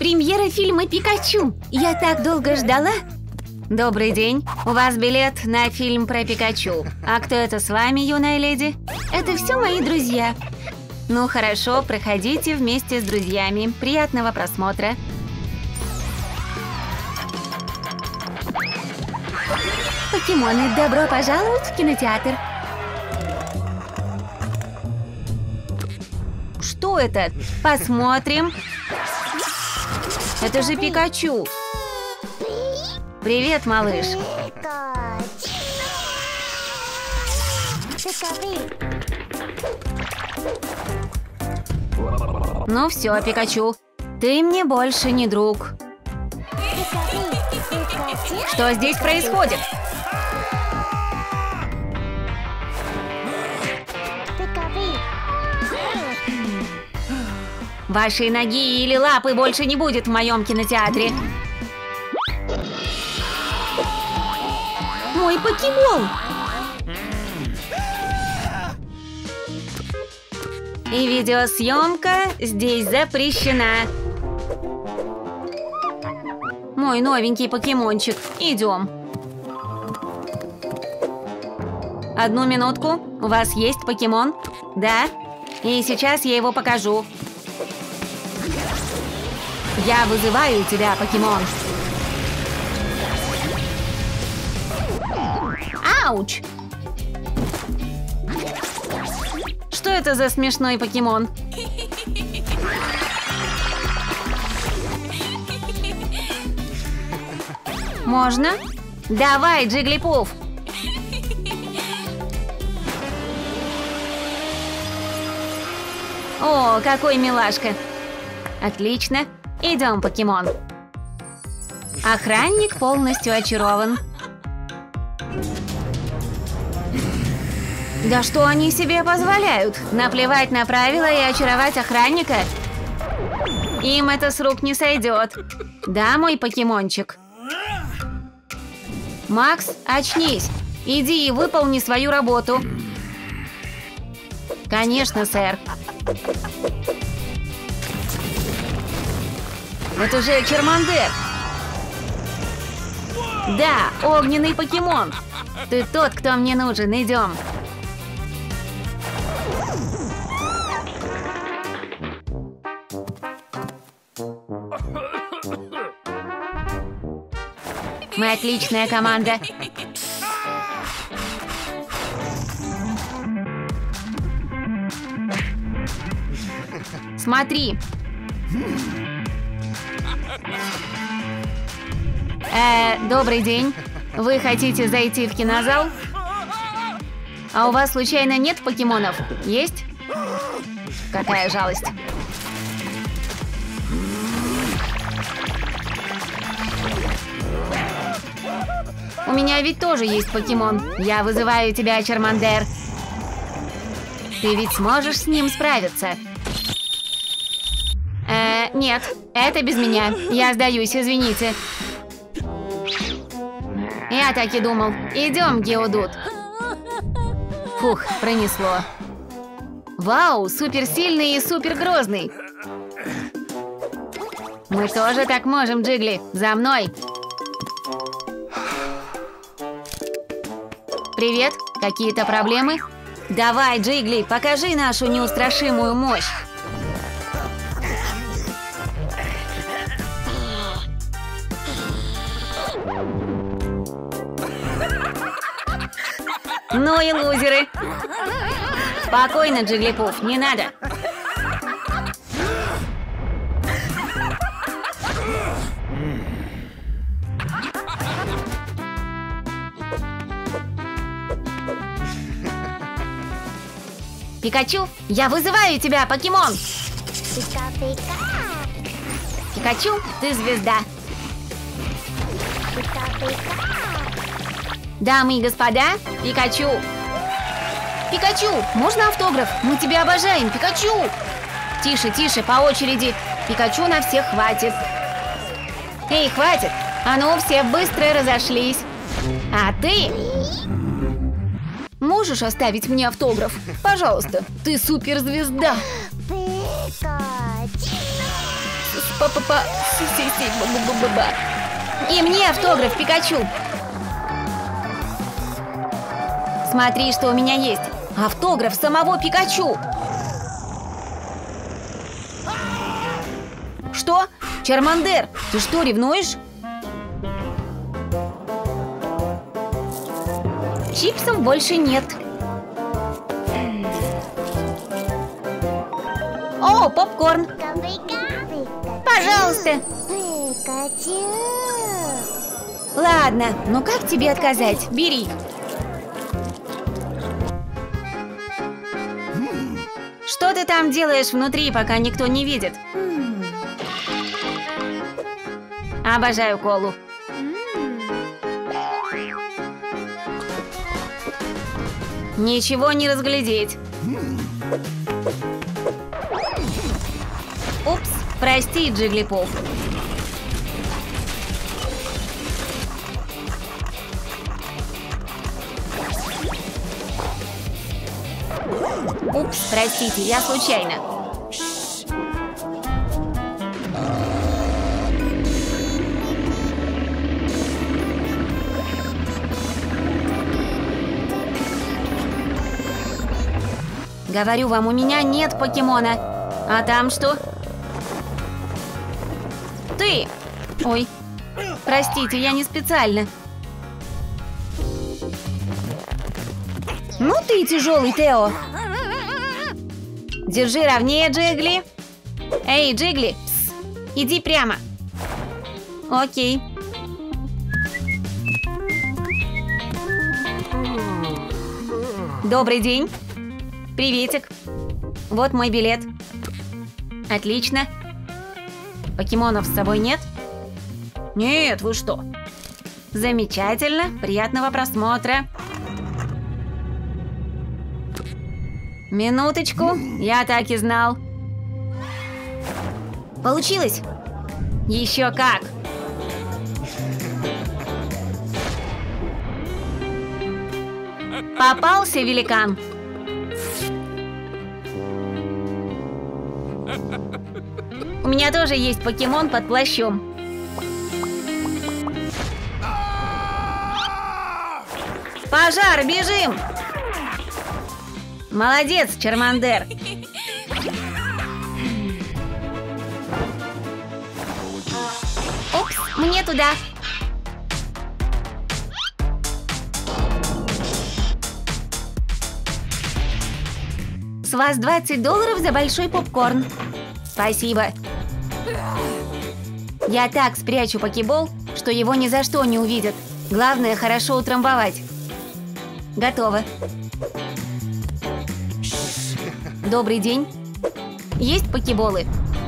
Премьера фильма «Пикачу». Я так долго ждала. Добрый день. У вас билет на фильм про Пикачу. А кто это с вами, юная леди? Это все мои друзья. Ну хорошо, проходите вместе с друзьями. Приятного просмотра. Покемоны, добро пожаловать в кинотеатр. Что это? Посмотрим. Это же Пикачу. Привет, малыш. Ну все, Пикачу, ты мне больше не друг. Что здесь происходит? Вашей ноги или лапы больше не будет в моем кинотеатре. Мой покемон! И видеосъемка здесь запрещена. Мой новенький покемончик. Идем. Одну минутку. У вас есть покемон? Да. И сейчас я его покажу. Я вызываю тебя, покемон. Ауч! Что это за смешной покемон? Можно? Давай, Джиглипуф! О, какой милашка! Отлично! Идем, покемон. Охранник полностью очарован. Да что они себе позволяют? Наплевать на правила и очаровать охранника? Им это с рук не сойдет. Да, мой покемончик? Макс, очнись. Иди и выполни свою работу. Конечно, сэр. Это же Чармандер. Да, огненный покемон. Ты тот, кто мне нужен. Идем. Мы отличная команда. Смотри. Добрый день. Вы хотите зайти в кинозал? А у вас случайно нет покемонов? Есть? Какая жалость. У меня ведь тоже есть покемон. Я вызываю тебя, Чармандер. Ты ведь сможешь с ним справиться? Нет, это без меня. Я сдаюсь, извините. Я так и думал. Идем, Геодут. Фух, пронесло. Вау, суперсильный и супергрозный. Мы тоже так можем, Джигли. За мной. Привет, какие-то проблемы? Давай, Джигли, покажи нашу неустрашимую мощь. Ну и лузеры. Спокойно, Джиглипуф, не надо. Пикачу, я вызываю тебя, покемон! Пика-пика! Пикачу, ты звезда! Пика-пика! Дамы и господа, Пикачу! Пикачу, можно автограф? Мы тебя обожаем, Пикачу! Тише, тише, по очереди. Пикачу на всех хватит. Эй, хватит! А ну, все быстро разошлись. А ты... Можешь оставить мне автограф? Пожалуйста, ты суперзвезда. Пикачу! И мне автограф, Пикачу. Смотри, что у меня есть. Автограф самого Пикачу. Что? Чармандер, ты что, ревнуешь? Чипсов больше нет. О, попкорн. Пожалуйста. Пикачу. Ладно, ну как тебе отказать? Бери. Что ты там делаешь внутри, пока никто не видит? Обожаю колу. Ничего не разглядеть. Упс, прости, Джиглипов. Упс, простите, я случайно. Говорю вам, у меня нет покемона. А там что? Ты! Ой, простите, я не специально. Ну ты тяжелый, Тео. Держи ровнее, Джигли. Эй, Джигли, пс, иди прямо. Окей. Добрый день. Приветик. Вот мой билет. Отлично. Покемонов с собой нет? Нет, вы что? Замечательно. Приятного просмотра. Минуточку. Я так и знал. Получилось? Еще как. Попался великан. У меня тоже есть покемон под плащом. Пожар, бежим! Молодец, Чармандер. Упс, мне туда. С вас $20 за большой попкорн. Спасибо. Я так спрячу покебол, что его ни за что не увидят. Главное, хорошо утрамбовать. Готово. Добрый день. Есть покеболы?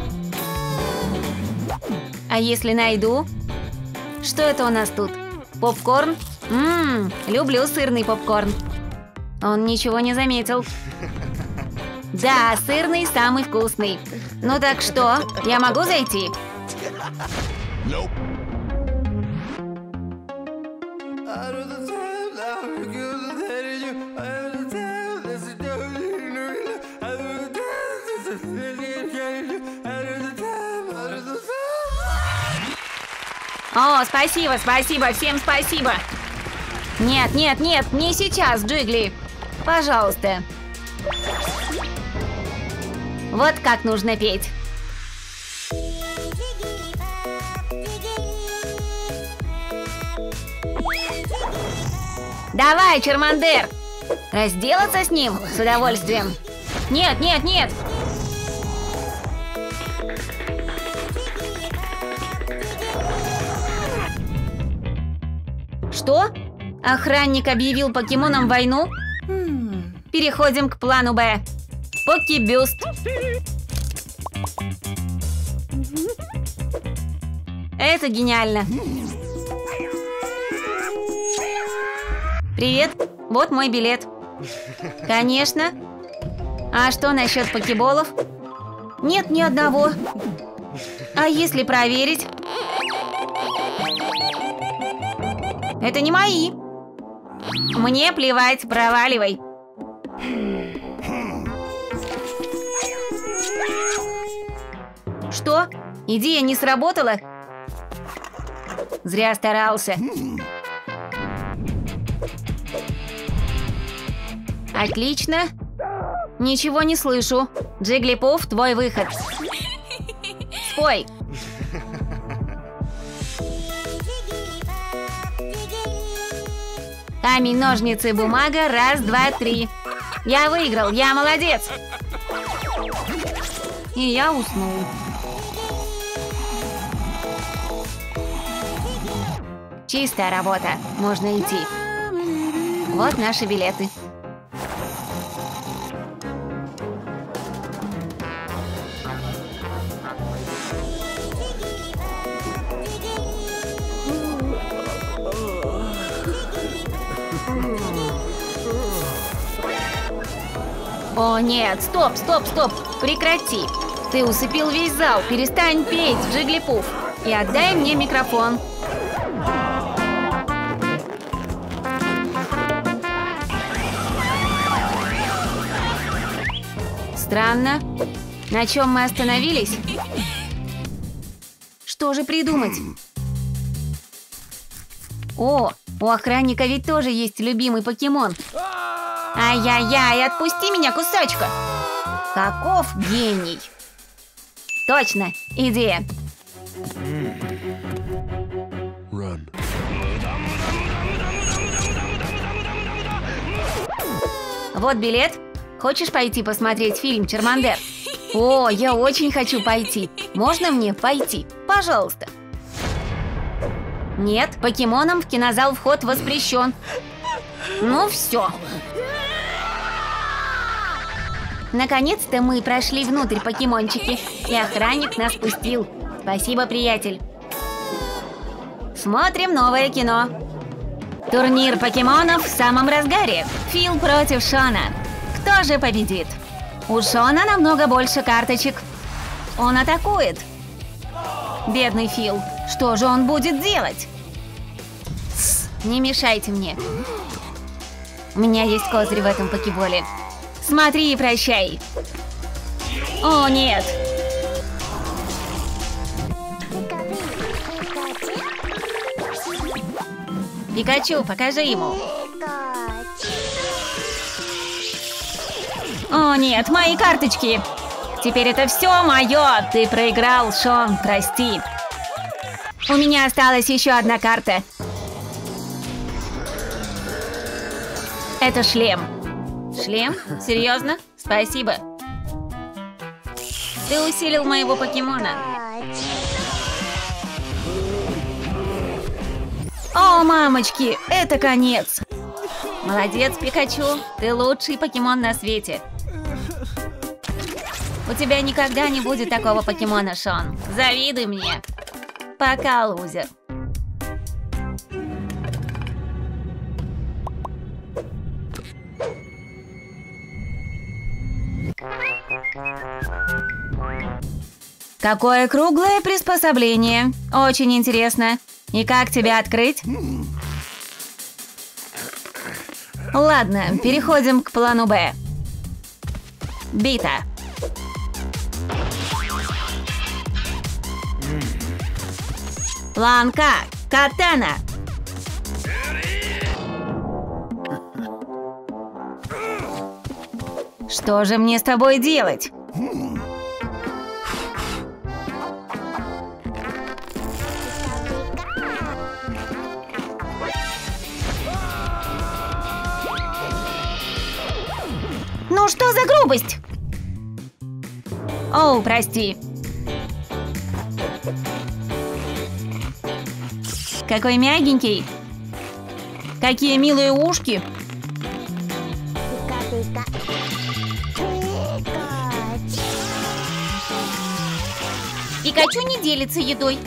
А если найду? Что это у нас тут? Попкорн? Люблю сырный попкорн. Он ничего не заметил. Да, сырный самый вкусный. Ну так что, я могу зайти? О, спасибо, спасибо, всем спасибо. Нет, нет, нет, не сейчас, Джигли. Пожалуйста. Вот как нужно петь. Давай, Чармандер. Разделаться с ним с удовольствием. Нет, нет, нет. Что? Охранник объявил покемонам войну? Переходим к плану Б. Покебюст. Это гениально. Привет, вот мой билет. Конечно. А что насчет покеболов? Нет ни одного. А если проверить? Это не мои. Мне плевать, проваливай. Что? Идея не сработала? Зря старался. Отлично. Ничего не слышу. Джиглипуф, твой выход. Спой. Камень, ножницы, бумага. Раз, два, три. Я выиграл, я молодец. И я уснул. Чистая работа. Можно идти. Вот наши билеты. О нет, стоп, стоп, стоп, прекрати. Ты усыпил весь зал, перестань петь, Джиглипуф. И отдай мне микрофон. Странно. На чем мы остановились? Что же придумать? О, у охранника ведь тоже есть любимый покемон. Ай-яй-яй, отпусти меня, кусачка! Каков гений! Точно, идея. Вот билет. Хочешь пойти посмотреть фильм «Чармандер»? О, я очень хочу пойти. Можно мне пойти? Пожалуйста. Нет, покемонам в кинозал вход воспрещен. Ну все. Наконец-то мы прошли внутрь, покемончики, и охранник нас пустил. Спасибо, приятель. Смотрим новое кино. Турнир покемонов в самом разгаре. Фил против Шона. Кто же победит? У Шона намного больше карточек. Он атакует. Бедный Фил. Что же он будет делать? Не мешайте мне. У меня есть козырь в этом покеболе. Смотри и прощай. О, нет. Пикачу, покажи ему. О, нет, мои карточки. Теперь это все мое. Ты проиграл, Шон, прости. У меня осталась еще одна карта. Это шлем. Шлем? Серьезно? Спасибо. Ты усилил моего покемона. О, мамочки, это конец. Молодец, Пикачу. Ты лучший покемон на свете. У тебя никогда не будет такого покемона, Шон. Завидуй мне. Пока, лузер. Какое круглое приспособление. Очень интересно. И как тебя открыть? Ладно, переходим к плану Б. Бита. План К. Катана. Что же мне с тобой делать? Ну что за грубость? Оу, прости. Какой мягенький. Какие милые ушки. Пикачу не делится едой.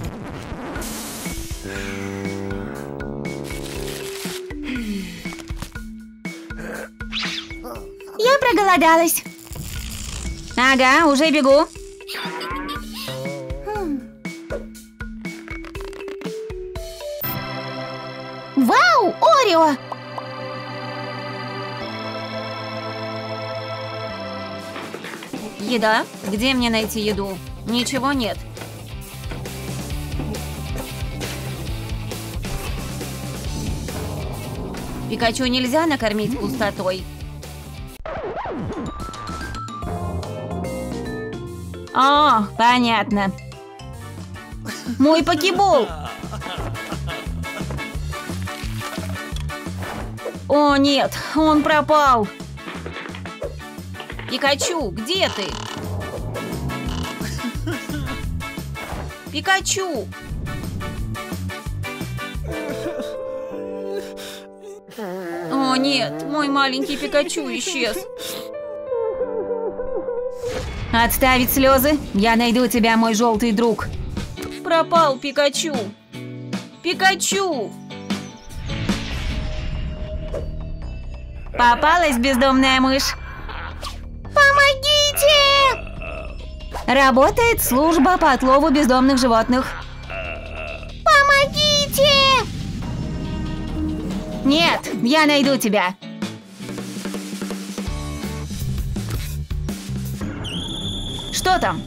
Я проголодалась. Ага, уже бегу. Вау, Орео! Еда? Где мне найти еду? Ничего нет. Пикачу нельзя накормить пустотой. О, понятно. Мой покебол! О, нет, он пропал. Пикачу, где ты? Пикачу! О, нет, мой маленький Пикачу исчез. Отставить слезы, я найду тебя, мой желтый друг. Пропал Пикачу. Пикачу! Попалась бездомная мышь. Помогите! Работает служба по отлову бездомных животных. Помогите! Нет, я найду тебя. Что там?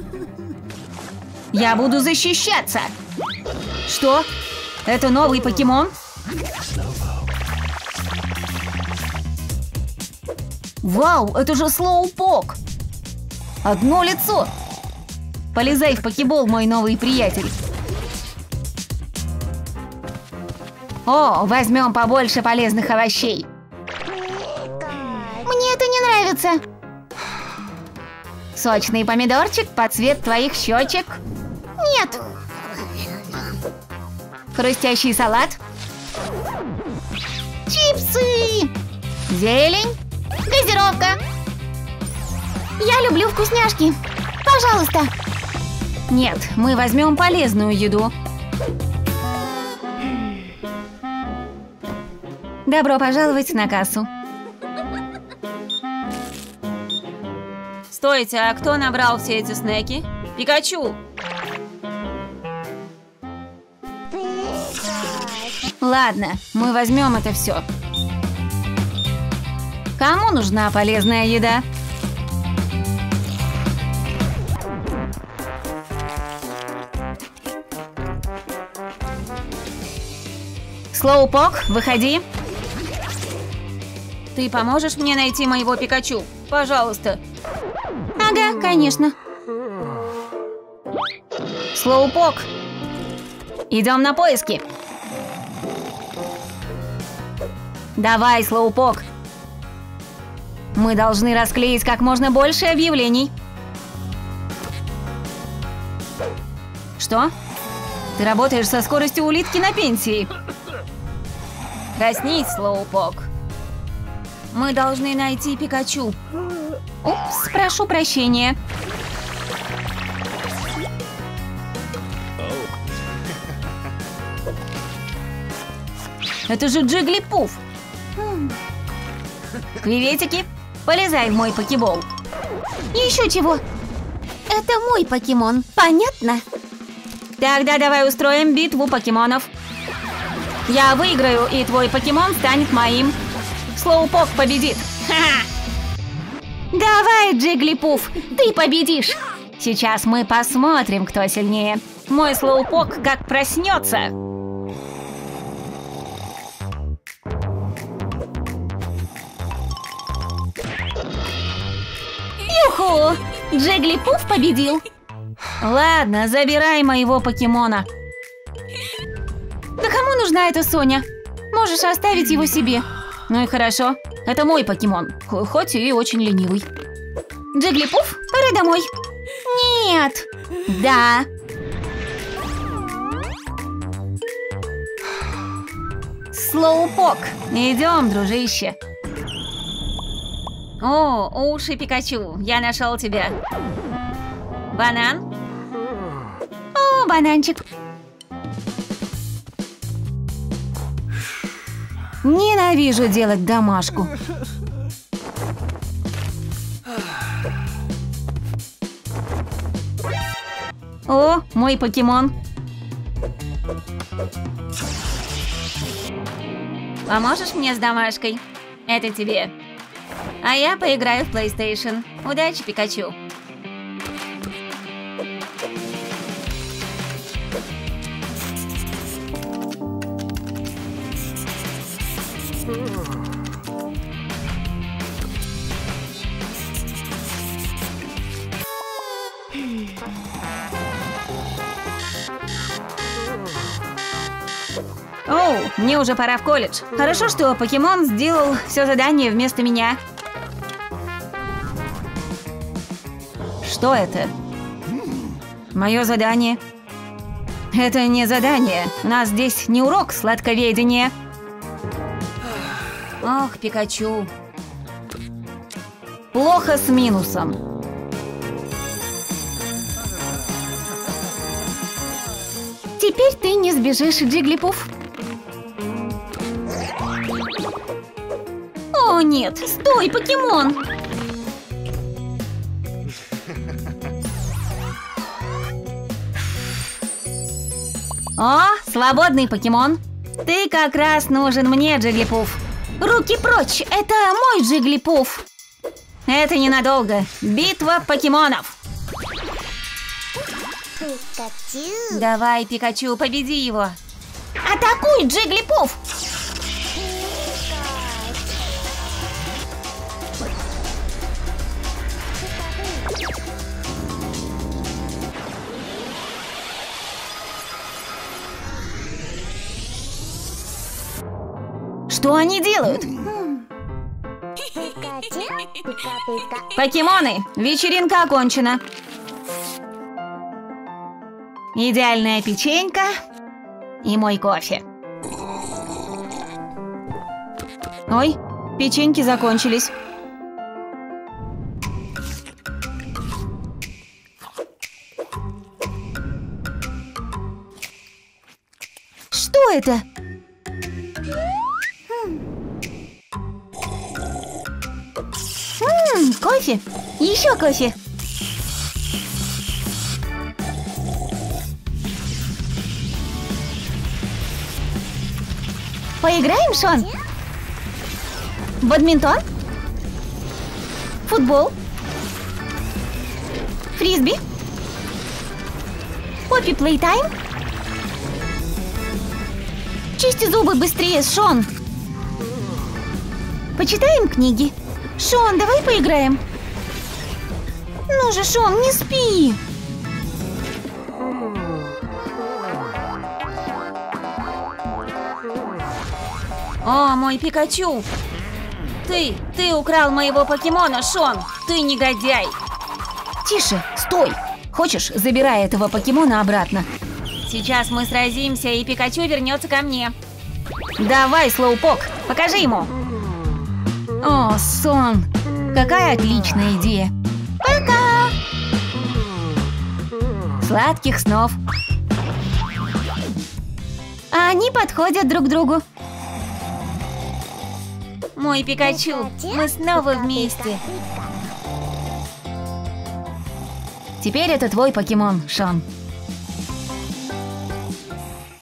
Я буду защищаться. Что? Это новый покемон? Вау, это же Слоупок! Одно лицо! Полезай в покебол, мой новый приятель. О, возьмем побольше полезных овощей. Мне это не нравится. Сочный помидорчик под цвет твоих щечек. Нет. Хрустящий салат. Чипсы. Зелень. Газировка. Я люблю вкусняшки. Пожалуйста. Нет, мы возьмем полезную еду. Добро пожаловать на кассу. Стойте, а кто набрал все эти снеки? Пикачу! Ладно, мы возьмем это все. Кому нужна полезная еда? Слоупок, выходи. Ты поможешь мне найти моего Пикачу? Пожалуйста. Ага, конечно. Слоупок. Идем на поиски. Давай, Слоупок. Мы должны расклеить как можно больше объявлений. Что? Ты работаешь со скоростью улитки на пенсии. Проснись, Слоупок. Мы должны найти Пикачу. Упс, прошу прощения. Это же Джиглипуф. Приветики, полезай в мой покебол. Еще чего? Это мой покемон, понятно? Тогда давай устроим битву покемонов. Я выиграю, и твой покемон станет моим. Слоупок победит. Ха-ха! Давай, Джиглипуф, ты победишь. Сейчас мы посмотрим, кто сильнее. Мой Слоупок как проснется. Юху! Джиглипуф победил. Ладно, забирай моего покемона. Да кому нужна эта Соня? Можешь оставить его себе. Ну и хорошо. Это мой покемон, хоть и очень ленивый. Джиглипуф, пора домой. Нет. Да. Слоупок, идем, дружище. О, уши Пикачу, я нашел тебя. Банан? О, бананчик. Ненавижу делать домашку. О, мой покемон. Поможешь мне с домашкой? Это тебе. А я поиграю в PlayStation. Удачи, Пикачу. Оу, мне уже пора в колледж. Хорошо, что покемон сделал все задание вместо меня. Что это? Мое задание. Это не задание. У нас здесь не урок сладковедения. Ох, Пикачу. Плохо с минусом. Теперь ты не сбежишь, Джиглипуф. О, нет, стой, покемон! О, свободный покемон. Ты как раз нужен мне, Джиглипуф. Руки прочь, это мой Джиглипуф. Это ненадолго. Битва покемонов. Пикачу. Давай, Пикачу, победи его. Атакуй, Джиглипуф! Что они делают? Пикачу. Пика-пика. Покемоны, вечеринка окончена. Идеальная печенька и мой кофе. Ой, печеньки закончились. Что это? Кофе. Еще кофе. Поиграем, Шон? Бадминтон? Футбол? Фрисби? Поппи плейтайм? Чисти зубы быстрее, Шон! Почитаем книги? Шон, давай поиграем. Ну же, Шон, не спи. О, мой Пикачу. Ты украл моего покемона, Шон. Ты негодяй. Тише, стой. Хочешь, забирай этого покемона обратно. Сейчас мы сразимся, и Пикачу вернется ко мне. Давай, Слоупок, покажи ему. О, сон! Какая отличная идея! Пока! Сладких снов! Они подходят друг к другу. Мой Пикачу, мы снова вместе. Теперь это твой покемон, Шон.